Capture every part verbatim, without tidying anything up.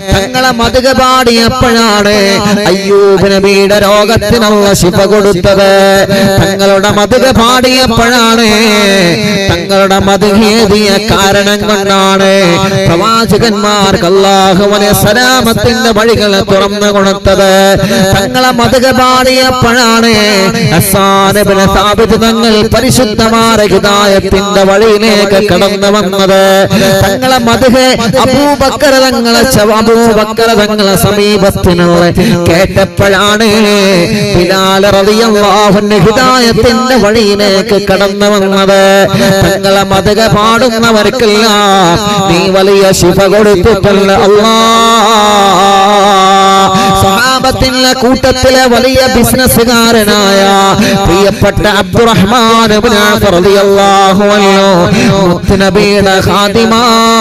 തങ്ങളെ മധുക പാടിയപ്പോഴാണ് അയ്യൂബ് നബിയുടെ രോഗത്തിനുള്ള ശിഫ കൊടുത്തത്. തങ്ങളുടെ മധുക പാടിയപ്പോഴാണ്, തങ്ങളുടെ മധുഹേതിയ കാരണം കൊണ്ടാണ് പ്രവാചകന്മാർക്ക് അല്ലാഹു അലൈഹി സലാമത്തിന്റെ വഴികൾ തുറന്നു കൊടുത്തത്. തങ്ങളെ മധുക പാടിയപ്പോഴാണ് ഹസ്സാൻ ഇബ്നു സാബിത് തങ്ങൾ പരിശുദ്ധമായ ഹിദായത്തിന്റെ വഴിയിലേക്ക് കടന്നു വന്നത്. തങ്ങളെ മധുഹ അബൂബക്കർ തങ്ങളെ അബൂബക്കർ തങ്ങളെ സമീപത്തിനുള്ള കേട്ടപ്പോഴാണ് ബിലാൽ റളിയല്ലാഹു അൻഹു ഹിദായത്തിന്റെ വഴിയിലേക്ക് കടന്നു വന്നത്. തങ്ങളെ മധുഹ പാടുന്നവർക്കെല്ലാം നീ വലിയ ശിഫ കൊടുത്തിട്ടുള്ള അല്ലാഹ്. സഹാബത്തിന്റെ കൂട്ടത്തിലെ വലിയ ബിസിനസ്സുകാരനായ പ്രിയപ്പെട്ട അബ്ദുറഹ്മാൻ ഇബ്നു ഔഫ് റളിയല്ലാഹു അൻഹു മുത്തുനബിയുടെ ഖാദിമ,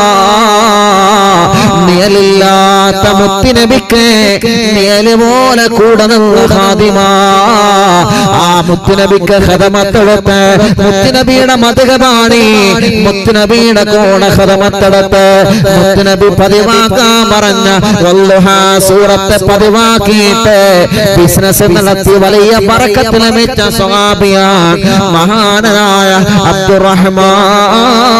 നിഴലില്ലാത്ത മുത്തുനബിക്ക് നിഴല് പോലെ കൂടെ നിന്ന ഖാദിമ. ആ മുത്തുനബിക്ക് ഖദമത്തെടുത്ത് മുത്തുനബിയുടെ മധുഹ പാടി മുത്തുനബിയുടെ കൂടെ ഖദമത്തെടുത്ത് മുത്തുനബി പതിവാക്കാൻ പറഞ്ഞ വല്ലുഹാ സൂറത്തെ പതിവാക്കിയിട്ട് ബിസിനസ് നടത്തി വലിയ ബറക്കത്ത് ലഭിച്ച സ്വഹാബിയാണ് മഹാനായ അബ്ദുറഹ്മാൻ.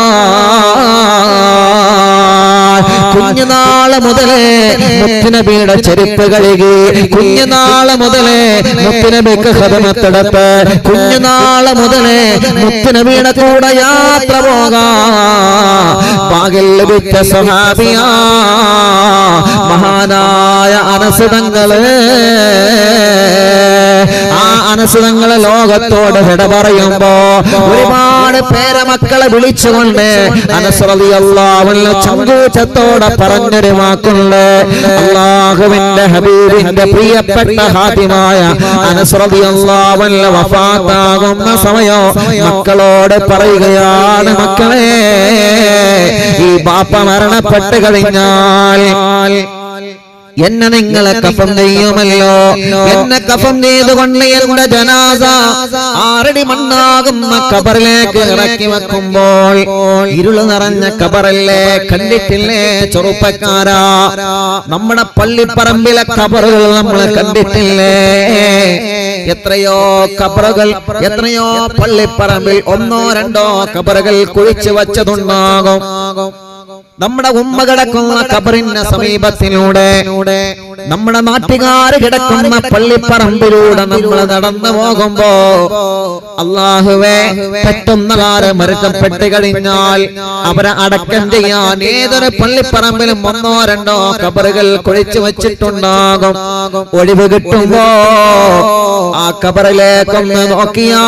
കുഞ്ഞുനാള് മുതലേ മുത്തുനബിയുടെ ചെരുപ്പ് കഴുകി, കുഞ്ഞുനാള് മുതലേ മുത്തുനബിക്ക് ഖദമത്തെടുത്ത്, കുഞ്ഞുനാള് മുതലേ മുത്തുനബിയുടെ കൂടെ യാത്ര പോകാൻ ഭാഗ്യം ലഭിച്ച സ്വഹാബിയാ മഹാനായ അനസ് തങ്ങള്. ആ അനസ് തങ്ങളെ ലോകത്തോട് വിട പറയുമ്പോ ഒരുപാട് പേരമക്കളെ വിളിച്ചുകൊണ്ട് അനസ് റളിയല്ലാഹു അൻഹു ചങ്കൂറ്റത്തോടെ പറഞ്ഞൊരു വാക്കുണ്ട്. അല്ലാഹുവിന്റെ ഹബീബിന്റെ പ്രിയപ്പെട്ട ഹാദിമായ അനസ് റളിയല്ലാഹു അൻഹു വഫാത്താകുന്ന സമയം മക്കളോട് പറയുകയാണ്, മക്കളെ ഈ ബാപ്പ മരണപ്പെട്ട് കഴിഞ്ഞാൽ എന്നെ നിങ്ങളെ കഫം ചെയ്യുമല്ലോ. എന്നെ കഫം ചെയ്തുകൊണ്ട് എന്റെ ജനാസ ആറടി മണ്ണാകുന്ന കബറിലേക്ക് ഇറക്കി വെക്കുമ്പോൾ ഇരുള് നിറഞ്ഞ കബറല്ലേ, കണ്ടിട്ടില്ലേ ചെറുപ്പക്കാരാ? നമ്മുടെ പള്ളിപ്പറമ്പിലെ കബറുകൾ നമ്മൾ കണ്ടിട്ടില്ലേ? എത്രയോ കബറുകൾ, എത്രയോ പള്ളിപ്പറമ്പിൽ ഒന്നോ രണ്ടോ കബറുകൾ കുഴിച്ചു വച്ചതുണ്ടാകും. നമ്മുടെ ഉമ്മ കിടക്കുന്ന കബറിന്റെ സമീപത്തിലൂടെ നമ്മുടെ നാട്ടുകാര് കിടക്കുന്ന പള്ളിപ്പറമ്പിലൂടെ നമ്മൾ നടന്നു പോകുമ്പോ അല്ലാഹുവേ, പെട്ടെന്നകാരം മരണപ്പെട്ട് കഴിഞ്ഞാൽ അവരെ അടക്കം ചെയ്യാൻ ഏതൊരു പള്ളിപ്പറമ്പിലും ഒന്നോ രണ്ടോ കബറുകൾ കുഴിച്ചു വെച്ചിട്ടുണ്ടാകും. ഒഴിവ് കിട്ടുമ്പോ ആ കബറിലേക്കൊന്ന് നോക്കിയാ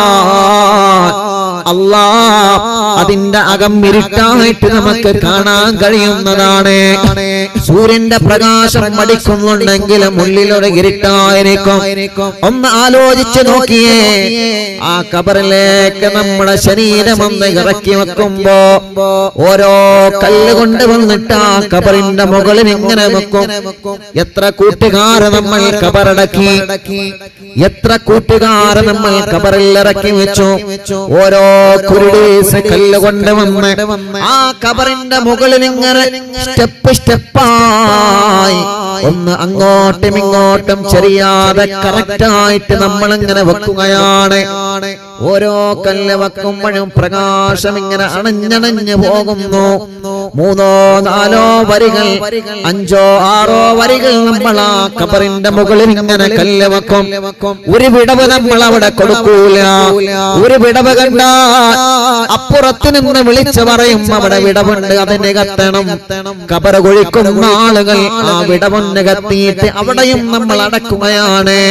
അല്ലാ, അതിന്റെ അകം ഇരുട്ടായിട്ട് നമുക്ക് കാണാൻ കഴിയുന്നതാണ്. സൂര്യന്റെ പ്രകാശം മടിക്കുന്നുണ്ടെങ്കിലും ഉള്ളിലൊരു ഇരുട്ടായിരിക്കും. ഒന്ന് ആലോചിച്ച് നോക്കിയേ, ആ കബറിലേക്ക് നമ്മുടെ ശരീരം ഒന്ന് ഇറക്കി വെക്കുമ്പോ ഓരോ കല്ല് കൊണ്ട് വന്നിട്ട് ആ കബറിന്റെ മുകളിൽ ഇങ്ങനെ വെക്കും. എത്ര കൂട്ടുകാര് നമ്മൾ കബറടക്കി, എത്ര കൂട്ടുകാര് നമ്മൾ കബറിൽ ഇറക്കി വെച്ചു. ഓരോ കുരുടീസ് കല്ല് കൊണ്ട് വന്ന് ആ കബറിന്റെ മുകളിൽ ഇങ്ങനെ സ്റ്റെപ്പ് സ്റ്റെപ്പായി ഒന്ന് അങ്ങോട്ടും ഇങ്ങോട്ടും ചെറിയാതെ കറക്റ്റായിട്ട് നമ്മൾ ഇങ്ങനെ വെക്കുകയാണ്. ഓരോ കല്ല് വെക്കുമ്പോഴും പ്രകാശം ഇങ്ങനെ അണഞ്ഞണഞ്ഞു പോകുന്നു. മൂന്നോ നാലോ വരികൾ, അഞ്ചോ ആറോ വരികൾ നമ്മൾ ആ കബറിന്റെ മുകളിൽ ഇങ്ങനെ കല്ല് വെക്കും. ഒരു വിടവ് നമ്മൾ അവിടെ കൊടുക്കൂല. ഒരു വിടവ് കണ്ടാ അപ്പുറത്ത് നിന്ന് വിളിച്ചു പറയും അവിടെ വിടവുണ്ട്, അതിന് കത്തണം. കബർ കുഴിക്കുന്ന ആളുകൾ ആ വിടവൊന്ന് കത്തിയിട്ട് അവിടെയും നമ്മൾ അടക്കുകയാണ്.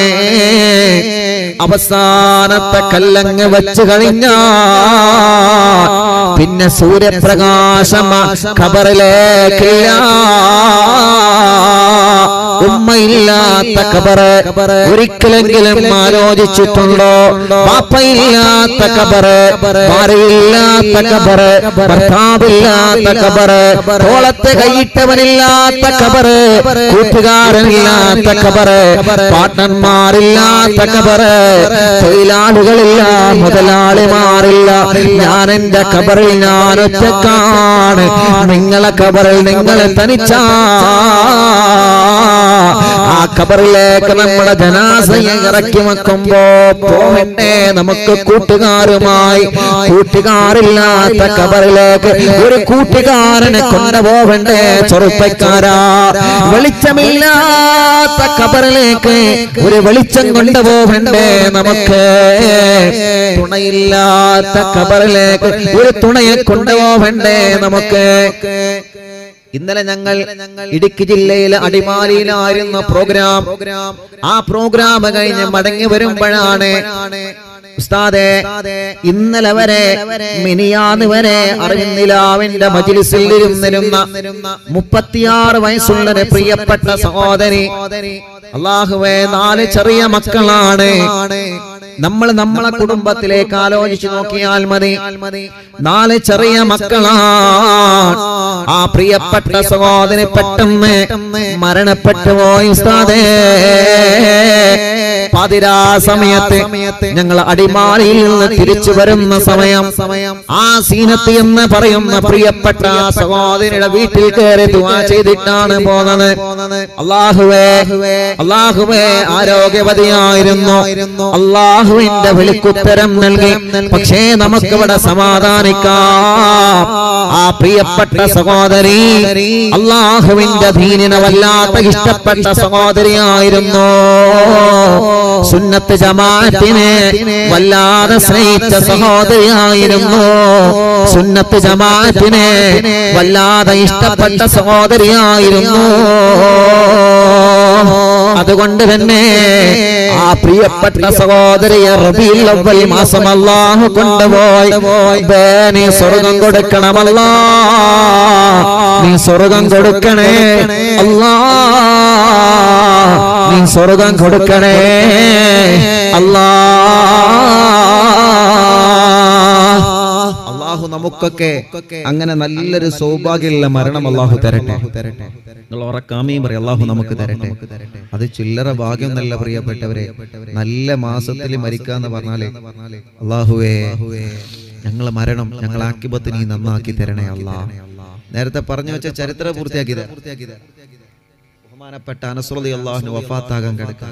അവസാനത്തെ കല്ലങ്ങ് വെച്ച് കഴിഞ്ഞാ പിന്നെ സൂര്യപ്രകാശം കബറിലേക്കില്ല. ഉമ്മയില്ലാത്ത ഖബറ് ഒരിക്കലെങ്കിലും ആലോചിച്ചിട്ടുണ്ടോ? പാപ്പയില്ലാത്ത ഖബറ്, ഭാര്യയില്ലാത്ത ഖബറ്, ഭർത്താവില്ലാത്ത ഖബറ്, തോളത്തെ കൈയിട്ടവനില്ലാത്ത ഖബറ്, കൂട്ടുകാരനില്ലാത്ത ഖബറ്, പാർട്ട്ണർമാരില്ലാത്ത ഖബറ്, തൊഴിലാളികളില്ല, മുതലാളിമാരില്ല. ഞാൻ എന്റെ ഖബറിൽ ഞാൻ ഒറ്റക്കാണ്, നിങ്ങളെ ഖബറിൽ നിങ്ങൾ തനിച്ചാ. ആ ഖബറിലേക്ക് നമ്മുടെ ജനാസയെ ഇറക്കി വെക്കുമ്പോ പോകണ്ടേ നമുക്ക് കൂട്ടുകാരുമായി? കൂട്ടുകാരില്ലാത്ത ഖബറിലേക്ക് ഒരു കൂട്ടുകാരനെ കൊണ്ടുപോകണ്ടേ ചെറുപ്പക്കാരാ? വെളിച്ചമില്ലാത്ത ഖബറിലേക്ക് ഒരു വെളിച്ചം കൊണ്ടുപോകണ്ടേ നമുക്ക്? തുണയില്ലാത്ത ഖബറിലേക്ക് ഒരു തുണയെ കൊണ്ടുപോകണ്ടേ നമുക്ക്? ഇന്നലെ ഞങ്ങൾ ഇടുക്കി ജില്ലയിലെ അടിമാലിയിലായിരുന്നു പ്രോഗ്രാം. ആ പ്രോഗ്രാം കഴിഞ്ഞ് മടങ്ങി വരുമ്പോഴാണ് ഉസ്താദേ, ഇന്നലെ വരെ മിനിയാന്ന് വരെ അറിവിന്ദിലാവിന്റെ മജ്‌ലിസിൽ ഇരുന്നിരുന്ന മുപ്പത്തിയാറ് വയസ്സുള്ള പ്രിയപ്പെട്ട സഹോദരി, അല്ലാഹുവേ, നാല് ചെറിയ മക്കളാണ്. നമ്മൾ നമ്മളെ കുടുംബത്തിലേക്ക് ആലോചിച്ചു നോക്കിയാൽ മതി. നാല് ചെറിയ മക്കളാണ്. ആ പ്രിയപ്പെട്ട സഹോദരി പെട്ടെന്ന് മരണപ്പെട്ടു പോയി ഉസ്താദേ. പാതിരാ സമയത്ത് ഞങ്ങൾ അടിമാലിയിൽ നിന്ന് തിരിച്ചു വരുന്ന സമയം ആ സീനത്ത് എന്ന് പറയുന്ന പ്രിയപ്പെട്ട സഹോദരിയുടെ വീട്ടിൽ കയറി ദുആ ചെയ്തിട്ടാണ് പോകുന്നത്. അല്ലാഹുവേ, അല്ലാഹുവേ, ആരോഗ്യവതിയായിരുന്നു. അല്ലാഹുവിന്റെ വിളിക്കുത്തരം നൽകി. പക്ഷേ നമുക്കിവിടെ സമാധാനിക്കാം. ആ പ്രിയപ്പെട്ട സഹോദരി അല്ലാഹുവിന്റെ ദീനിനെ വല്ലാത്ത ഇഷ്ടപ്പെട്ട സഹോദരിയായിരുന്നു. സുന്നത്ത് ജമാഅത്തിനെ വല്ലാതെ സ്നേഹിച്ച സഹോദരിയായിരുന്നു. സുന്നത്ത് ജമാഅത്തിനെ വല്ലാതെ ഇഷ്ടപ്പെട്ട സഹോദരിയായിരുന്നു. അതുകൊണ്ട് തന്നെ ആ പ്രിയപ്പെട്ട സഹോദരിയെ റബീഉൽ അവ്വൽ മാസം അല്ലാഹു കൊണ്ടുപോയി. നീ സ്വർഗം കൊടുക്കണമല്ലാ, നീ സ്വർഗം കൊടുക്കണേ അല്ലാ, നീ സ്വർഗം കൊടുക്കണേ അല്ലാ. അല്ലാഹു നമുക്കൊക്കെ അങ്ങനെ നല്ലൊരു സൗഭാഗ്യമുള്ള മരണം അല്ലാഹു തരട്ടെ. നിങ്ങൾ ഉറക്കാമീൻ പറയും, അല്ലാഹു നമുക്ക് തരട്ടെ. അത് ചില്ലറ ഭാഗ്യം നല്ല പ്രിയപ്പെട്ടവരെ. നല്ല മാസത്തിൽ മരിക്കാന്ന് പറഞ്ഞാലേ, അല്ലാഹുവേ, ഞങ്ങളെ മരണം ഞങ്ങൾ ആക്കിബത്ത് നീ നന്നാക്കി തരണേ അല്ലാ. നേരത്തെ പറഞ്ഞു വെച്ച ചരിത്രം പൂർത്തിയാക്കിയത് ബഹുമാനപ്പെട്ട അനസ് റളിയല്ലാഹു അൻഹു വഫാത്താകാൻ കിടക്കാൻ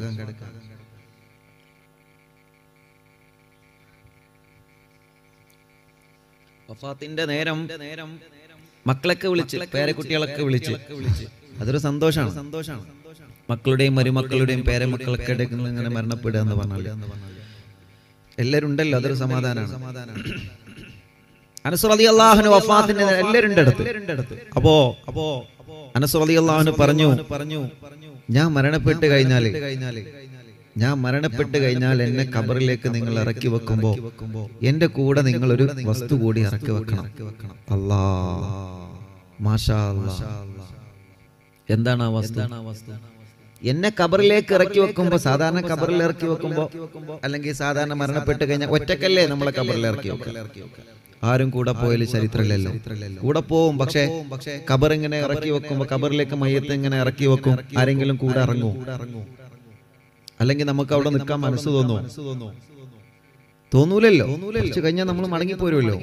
വഫാത്തിന്റെ നേരം മക്കളൊക്കെ വിളിച്ച്, പേരക്കുട്ടികളൊക്കെ വിളിച്ച്, അതൊരു സന്തോഷമാണ്. മക്കളുടെയും മരുമക്കളുടെയും പേരമക്കളൊക്കെ ഇങ്ങനെ മരണപ്പെടുക എന്ന് പറഞ്ഞാൽ എല്ലാവരും ഉണ്ടല്ലോ, അതൊരു സമാധാനമാണ്. അനസ് റളിയല്ലാഹു അൻഹു വഫാത്തിന്റെ എല്ലാവരും ഉണ്ട് അടുത്ത്. അപ്പോ അപ്പോ അനസ് റളിയല്ലാഹു അൻഹു പറഞ്ഞു പറഞ്ഞു ഞാൻ മരണപ്പെട്ട് കഴിഞ്ഞാല് ഞാൻ മരണപ്പെട്ട് കഴിഞ്ഞാൽ എന്നെ ഖബറിലേക്ക് നിങ്ങൾ ഇറക്കി വെക്കുമ്പോ എന്റെ കൂടെ നിങ്ങൾ ഒരു വസ്തു കൂടി ഇറക്കി വെക്കണം. അല്ലാ, മാഷാ അല്ലാ. എന്താണ് ആ വസ്തു? എന്നെ ഖബറിലേക്ക് ഇറക്കി വെക്കുമ്പോ, സാധാരണ ഖബറിൽ ഇറക്കി വെക്കുമ്പോ അല്ലെങ്കിൽ സാധാരണ മരണപ്പെട്ട് കഴിഞ്ഞാൽ ഒറ്റക്കല്ലേ നമ്മളെ ഖബറിൽ ഇറക്കി വെക്കുക. ആരും കൂടെ പോയാലും ചരിത്രമില്ലല്ലോ, കൂടെ പോവും. പക്ഷേ ഖബർ ഇങ്ങനെ ഇറക്കി വെക്കുമ്പോ, ഖബറിലേക്ക് മയ്യത്ത് ഇങ്ങനെ ഇറക്കി വെക്കും, ആരെങ്കിലും കൂടെ ഇറങ്ങും? അല്ലെങ്കിൽ നമുക്ക് അവിടെ നിൽക്കാൻ മനസ്സ് തോന്നോ? തോന്നൂലല്ലോ. കുറച്ച് കഴിഞ്ഞാൽ നമ്മൾ മടങ്ങിപ്പോരുമല്ലോ.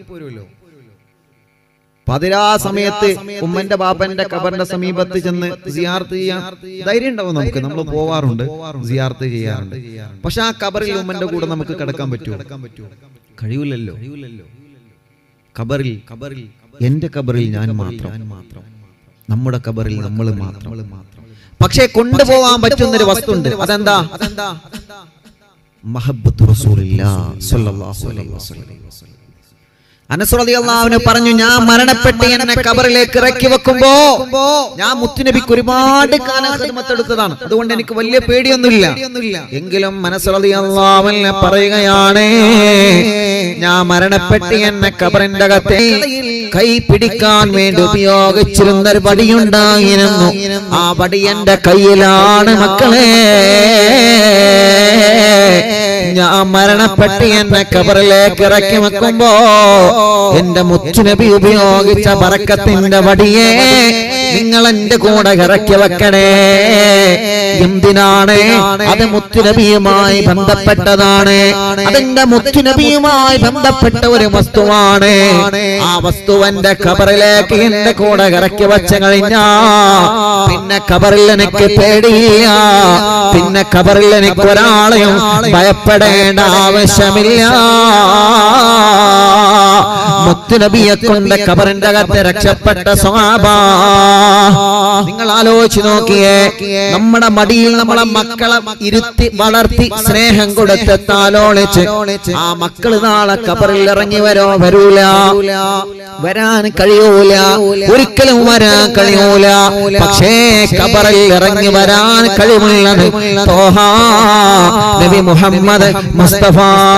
പതിരാ സമയത്ത് ഉമ്മന്റെ ബാപ്പന്റെ ഖബറിന്റെ സമീപത്ത് ചെന്ന് സിയാറത്ത് ചെയ്യാൻ ധൈര്യം ഉണ്ടാവും നമുക്ക്. നമ്മൾ പോവാറുണ്ട്, സിയാറത്ത് ചെയ്യാറുണ്ട്. പക്ഷെ ആ ഖബറിൽ ഉമ്മന്റെ കൂടെ നമുക്ക് കിടക്കാൻ പറ്റുമോ? കഴിയൂലല്ലോ. ഖബറിൽ ഖബറിൽ എന്റെ ഖബറിൽ ഞാൻ മാത്രം, നമ്മുടെ ഖബറിൽ നമ്മൾ മാത്രം. പക്ഷേ കൊണ്ടുപോവാൻ പറ്റുന്നൊരു വസ്തുണ്ട്. അതെന്താ? മഹബ്ബത്തു റസൂലില്ലാഹ് സ്വല്ലല്ലാഹു അലൈഹി വസല്ലം. അനസ് റളിയല്ലാഹു അൻഹു പറഞ്ഞു, ഞാൻ മരണപ്പെട്ട് എന്നെ ഖബറിലേക്ക് ഇറക്കി വെക്കുമ്പോ ഞാൻ മുത്തുനബിക്ക് ഒരുപാട് കാലം ഖിദ്മത്ത് എടുത്തതാണ്. അതുകൊണ്ട് എനിക്ക് വലിയ പേടിയൊന്നുമില്ല. എങ്കിലും അനസ് റളിയല്ലാഹു അൻഹു പറയുകയാണ്, ഞാൻ മരണപ്പെട്ട് എന്നെ ഖബറിന്റെ അകത്തെ കൈ പിടിക്കാൻ വേണ്ടി ഉപയോഗിച്ചിരുന്ന ഒരു വടിയുണ്ടായിരുന്നു. ആ വടി എന്റെ കയ്യിലാണ് മക്കളെ. ഞാൻ മരണപ്പെട്ട് എന്നെ ഖബറിലേക്ക് ഇറക്കി വെക്കുമ്പോ എന്റെ മുത്തുനബി ഉപയോഗിച്ച ബറക്കത്തിന്റെ വടിയെ നിങ്ങൾ എന്റെ കൂടെ ഇറക്കി വെക്കണേ. എന്തിനാണ്? അത് മുത്തുനബിയുമായി ബന്ധപ്പെട്ടതാണ്. അതെന്റെ മുത്തുനബിയുമായി ബന്ധപ്പെട്ട ഒരു വസ്തുവാണ്. ആ വസ്തുവന്റെ ഖബറിലേക്ക് എന്റെ കൂടെ ഇറക്കി വെച്ച് കഴിഞ്ഞാ പിന്നെ ഖബറിൽ എനിക്ക് പേടിയില്ല. പിന്നെ ഖബറിൽ എനിക്ക് ഒരാളെയും ഭയപ്പെടേണ്ട ആവശ്യമില്ല. മുത്തുനബിയെ കൊണ്ട് ഖബറിന്റെ അകത്ത് രക്ഷപ്പെട്ട സ്വഹാബ, നിങ്ങൾ ആലോചിച്ച് നോക്കിയേ. നമ്മുടെ മടിയിൽ നമ്മളെ മക്കളെ ഇരുത്തി വളർത്തി സ്നേഹം കൊടുത്ത് താലോളിച്ച് ആ മക്കള് നാളെ ഖബറിൽ ഇറങ്ങി വരോ? വരൂല, വരാൻ കഴിയൂല, ഒരിക്കലും വരാൻ കഴിയൂല. പക്ഷേ ഖബറിൽ ഇറങ്ങി വരാൻ കഴിവുള്ളത് തോഹ നബി മുഹമ്മദ് മുസ്തഫ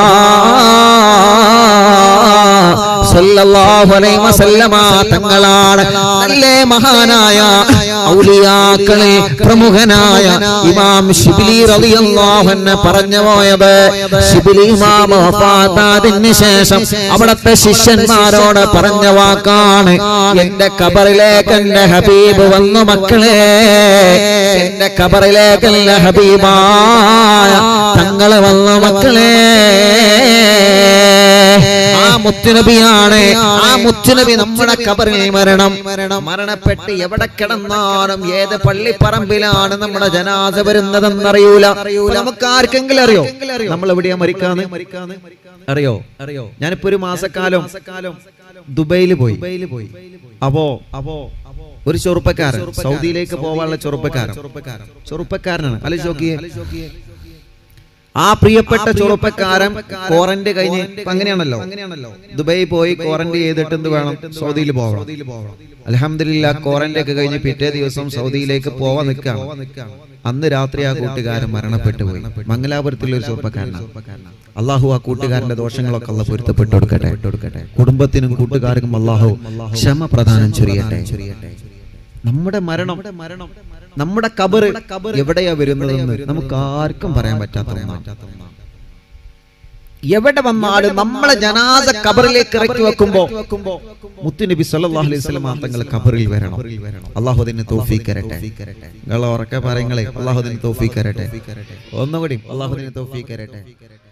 സല്ലല്ലാഹു അലൈഹി വസല്ലമ തങ്ങളാണ്. നല്ല മഹാനായ ഔലിയാക്കളിൽ പ്രമുഖനായ ഇമാം ശിബിലി റളിയല്ലാഹു അൻഹു പറഞ്ഞു പോയത്, ശിബിലി ഇമാം വഫാത്തായതിനു ശേഷം അവിടുത്തെ ശിഷ്യന്മാരോട് പറഞ്ഞ വാക്കാണ്, എന്റെ ഖബറിലേക്ക് എന്റെ ഹബീബ് വന്നു മക്കളെ. എന്റെ ഖബറിലേക്ക് എന്റെ ഹബീബായ തങ്ങള് വന്നു മക്കളെ. ആ മുത്തുനബിയാണ്. ആ മുത്തുനബി നമ്മുടെ ഖബറിൽ മരണം മരണപ്പെട്ട് എവിടെ കിടന്നാലും ഏത് പള്ളിപ്പറമ്പിലാണ് നമ്മുടെ ജനാസ വരുന്നതെന്നറിയൂല. നമുക്ക് ആർക്കെങ്കിലും അറിയോ നമ്മൾ എവിടെയാ മരിക്കാന്ന്? അറിയോ? അറിയോ? ഞാനിപ്പോ ഒരു മാസക്കാലം ദുബൈയിൽ പോയി. അപ്പോ അപ്പോ ഒരു ചെറുപ്പക്കാരൻ, സൗദിയിലേക്ക് പോവാനുള്ള ചെറുപ്പക്കാരൻ ചെറുപ്പക്കാരനാണ് അല്ലെ ചോക്കിയെ. ആ പ്രിയപ്പെട്ട ചെറുപ്പക്കാരൻ ക്വാറന്റൈൻ കഴിഞ്ഞ് അങ്ങനെയാണല്ലോ, ദുബൈ പോയി ക്വാറന്റൈൻ ചെയ്തിട്ട് എന്ത് വേണം? സൗദിയിൽ പോകണം. അൽഹംദുലില്ലാഹ് ക്വാറന്റൈൻ ഒക്കെ കഴിഞ്ഞ് പിറ്റേ ദിവസം സൗദിയിലേക്ക് പോവാൻ നിൽക്കാം. അന്ന് രാത്രി ആ കൂട്ടുകാരൻ മരണപ്പെട്ടു പോയി. മംഗലാപുരത്തുള്ള ഒരു ചെറുപ്പക്കാരനാണ്. അള്ളാഹു ആ കൂട്ടുകാരന്റെ ദോഷങ്ങളൊക്കെ അള്ളാഹു പൊരുത്തപ്പെട്ടു കൊടുക്കട്ടെ. കുടുംബത്തിനും കൂട്ടുകാർക്കും അള്ളാഹു ക്ഷമ പ്രദാനം ചൊരിയട്ടെ. നമ്മുടെ മരണം, നമ്മുടെ ഖബർ എവിടെയാ വരുന്നതെന്ന് നമുക്ക് ആർക്കും പറയാൻ പറ്റാത്ത ഒന്നാണ്. എവിടെ വന്നാലും നമ്മളെ ജനാസ ഖബറിലേക്ക് ഇറക്കി വെക്കുമ്പോ മുത്തുനബി സല്ലല്ലാഹു അലൈഹി വസല്ലം തങ്ങൾ ഖബറിൽ വരണം. അല്ലാഹു അതിന് തൗഫീഖ് തരട്ടെ. നിങ്ങൾ ഉറക്കെ പറയുങ്ങളെ, അല്ലാഹു അതിന് തൗഫീഖ് തരട്ടെ. ഒന്നുകൂടി അല്ലാഹു അതിന് തൗഫീഖ് തരട്ടെ.